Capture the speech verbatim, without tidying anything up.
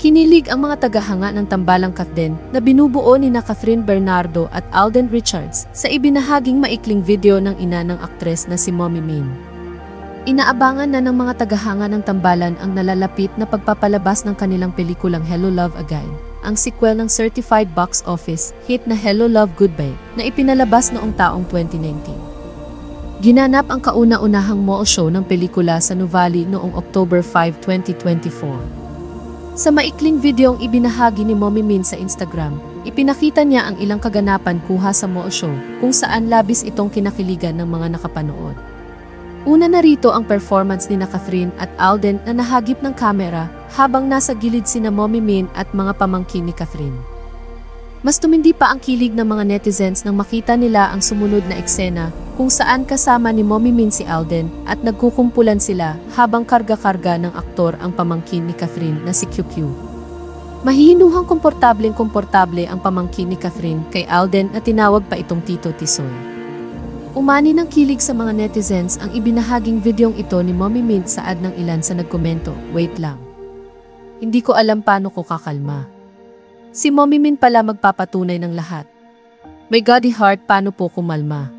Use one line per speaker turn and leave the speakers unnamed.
Kinilig ang mga tagahanga ng tambalang Katden na binubuo ni na Catherine Bernardo at Alden Richards sa ibinahaging maikling video ng ina ng aktres na si Mommy Min. Inaabangan na ng mga tagahanga ng tambalan ang nalalapit na pagpapalabas ng kanilang pelikulang Hello Love Again, ang sequel ng certified box office hit na Hello Love Goodbye na ipinalabas noong taong twenty nineteen. Ginanap ang kauna-unahang mall show ng pelikula sa Nuvali noong October fifth, twenty twenty-four. Sa maikling videong ibinahagi ni Mommy Min sa Instagram, ipinakita niya ang ilang kaganapan kuha sa mall show kung saan labis itong kinakiligan ng mga nakapanood. Una na rito ang performance ni na Catherine at Alden na nahagip ng kamera habang nasa gilid sina Mommy Min at mga pamangkin ni Catherine. Mas tumindi pa ang kilig ng mga netizens nang makita nila ang sumunod na eksena kung saan kasama ni Mommy Min si Alden at nagkukumpulan sila habang karga-karga ng aktor ang pamangkin ni Catherine na si Q Q. Mahihinuhang komportableng-komportable ang pamangkin ni Catherine kay Alden na tinawag pa itong Tito Tisoy. Umani ng kilig sa mga netizens ang ibinahaging videong ito ni Mommy Min saad ng ilan sa nagkomento, "Wait lang. Hindi ko alam paano ko kakalma. Si Mommy Min pala magpapatunay ng lahat. May Godly heart, paano po kumalma?"